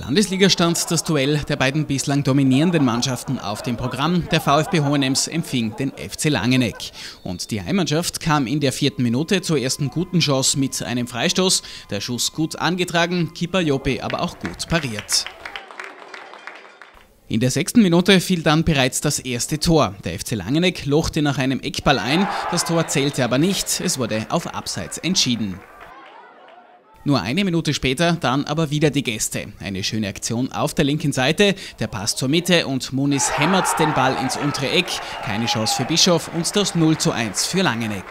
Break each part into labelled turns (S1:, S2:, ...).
S1: Landesliga stand das Duell der beiden bislang dominierenden Mannschaften auf dem Programm. Der VfB Hohenems empfing den FC Langeneck. Und die Heimmannschaft kam in der 4. Minute zur ersten guten Chance mit einem Freistoß. Der Schuss gut angetragen, Keeper Joppe aber auch gut pariert. In der 6. Minute fiel dann bereits das erste Tor. Der FC Langeneck lochte nach einem Eckball ein, das Tor zählte aber nicht, es wurde auf Abseits entschieden. Nur eine Minute später dann aber wieder die Gäste. Eine schöne Aktion auf der linken Seite, der Pass zur Mitte und Muniz hämmert den Ball ins untere Eck. Keine Chance für Bischof und das 0:1 für Langeneck.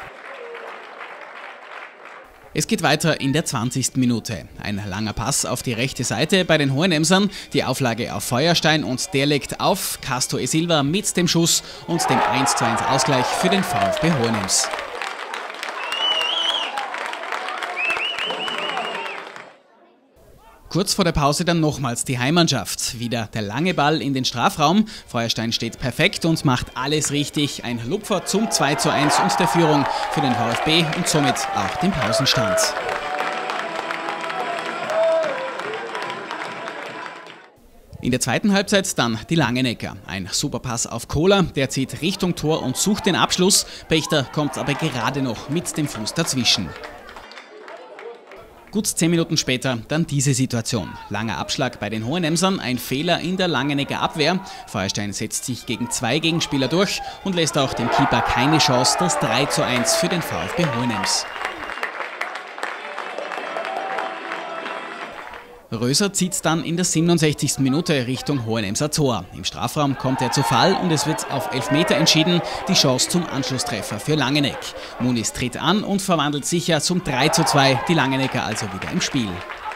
S1: Es geht weiter in der 20. Minute. Ein langer Pass auf die rechte Seite bei den Hohenemsern, die Auflage auf Feuerstein und der legt auf. Castro e Silva mit dem Schuss und dem 1:1 Ausgleich für den VfB Hohenems. Kurz vor der Pause dann nochmals die Heimmannschaft. Wieder der lange Ball in den Strafraum. Feuerstein steht perfekt und macht alles richtig. Ein Lupfer zum 2:1 und der Führung für den VfB und somit auch den Pausenstand. In der zweiten Halbzeit dann die Langenecker. Ein super Pass auf Kohler, der zieht Richtung Tor und sucht den Abschluss. Pächter kommt aber gerade noch mit dem Fuß dazwischen. Gut 10 Minuten später dann diese Situation. Langer Abschlag bei den Hohenemsern, ein Fehler in der Langenecker Abwehr. Feuerstein setzt sich gegen 2 Gegenspieler durch und lässt auch dem Keeper keine Chance, das 3:1 für den VfB Hohenems. Röser zieht dann in der 67. Minute Richtung Hohenemser Tor. Im Strafraum kommt er zu Fall und es wird auf Elfmeter entschieden, die Chance zum Anschlusstreffer für Langeneck. Muniz tritt an und verwandelt sicher zum 3:2, die Langenecker also wieder im Spiel.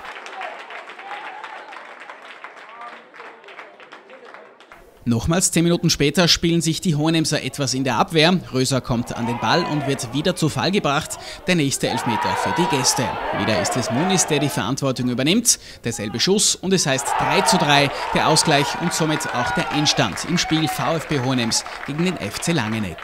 S1: Nochmals 10 Minuten später spielen sich die Hohenemser etwas in der Abwehr. Röser kommt an den Ball und wird wieder zu Fall gebracht. Der nächste Elfmeter für die Gäste. Wieder ist es Muniz, der die Verantwortung übernimmt. Derselbe Schuss und es heißt 3:3, der Ausgleich und somit auch der Endstand im Spiel VfB Hohenems gegen den FC Langeneck.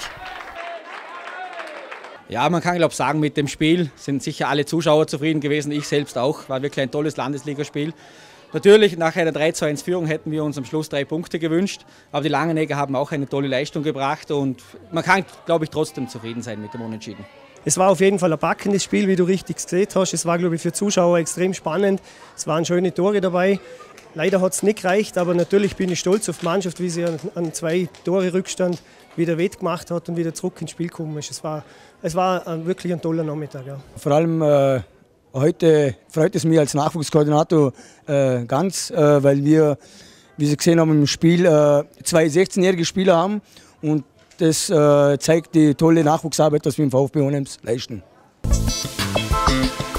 S2: Ja, man kann glaube ich sagen, mit dem Spiel sind sicher alle Zuschauer zufrieden gewesen, ich selbst auch. War wirklich ein tolles Landesligaspiel. Natürlich, nach einer 3:1 Führung hätten wir uns am Schluss 3 Punkte gewünscht, aber die Langenecker haben auch eine tolle Leistung gebracht und man kann, glaube ich, trotzdem zufrieden sein mit dem Unentschieden.
S3: Es war auf jeden Fall ein packendes Spiel, wie du richtig gesehen hast. Es war, glaube ich, für Zuschauer extrem spannend. Es waren schöne Tore dabei. Leider hat es nicht gereicht, aber natürlich bin ich stolz auf die Mannschaft, wie sie an 2 Tore Rückstand wieder wettgemacht hat und wieder zurück ins Spiel gekommen ist. Es war wirklich ein toller Nachmittag. Ja.
S4: Vor allem heute freut es mich als Nachwuchskoordinator ganz, weil wir, wie Sie gesehen haben, im Spiel 2 16-jährige Spieler haben und das zeigt die tolle Nachwuchsarbeit, die wir im VfB Hohenems leisten.